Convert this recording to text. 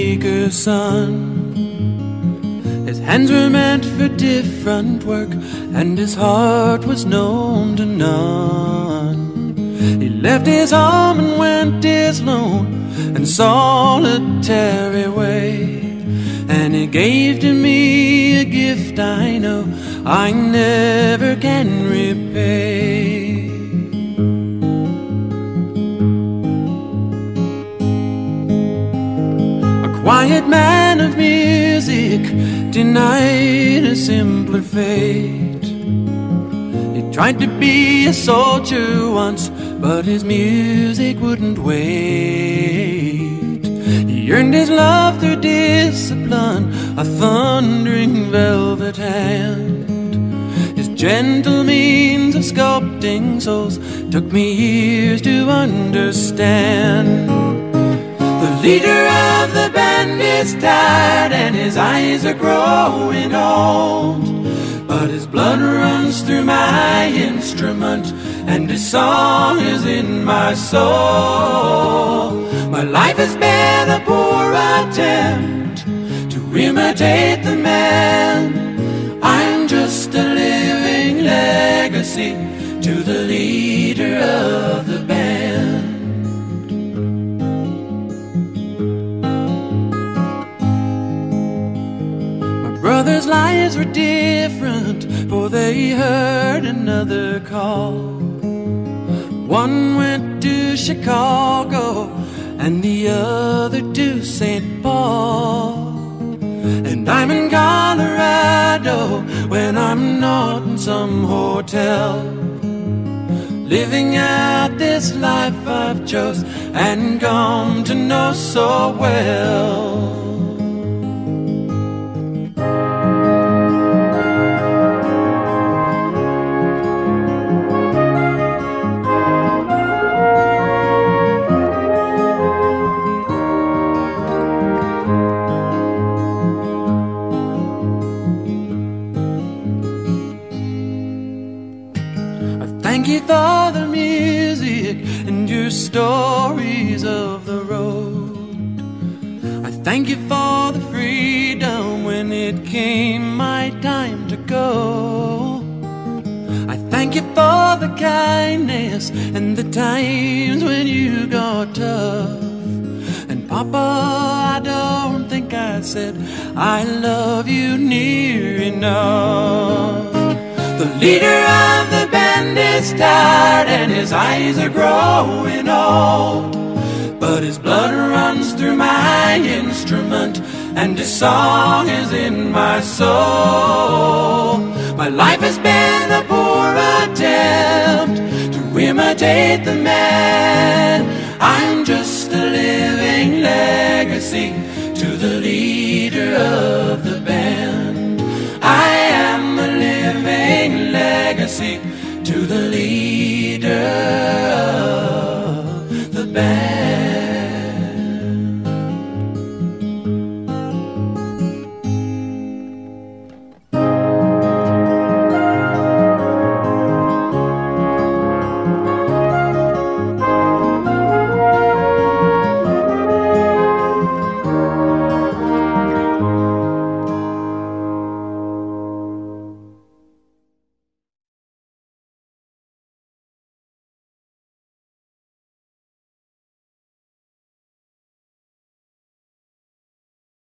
baker's son. His hands were meant for different work, and his heart was known to none. He left his home and went his lone and solitary way, and he gave to me a gift I know I never can repay. A quiet man of music, denied a simpler fate. He tried to be a soldier once, but his music wouldn't wait. He earned his love through discipline, a thundering velvet hand. His gentle means of sculpting souls took me years to understand. The leader of the band is tired and his eyes are growing old, but his blood runs through my instrument and his song is in my soul. My life has been a poor attempt to imitate the man. I'm just a living legacy to the leader of the band. My brothers' lives were different, for they heard another call. One went to Chicago and the other to St. Paul. And I'm in Colorado when I'm not in some hotel, living out this life I've chose and come to know so well. Thank you for the music and your stories of the road. I thank you for the freedom when it came my time to go. I thank you for the kindness and the times when you got tough. And Papa, I don't think I said I love you near enough. The leader of the band is tired and his eyes are growing old, but his blood runs through my instrument and his song is in my soul. My life has been a poor attempt to imitate the man. I'm just a living legacy to the leader